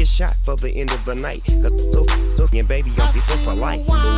shot for the end of the night. Cause so and baby, I'll be so polite.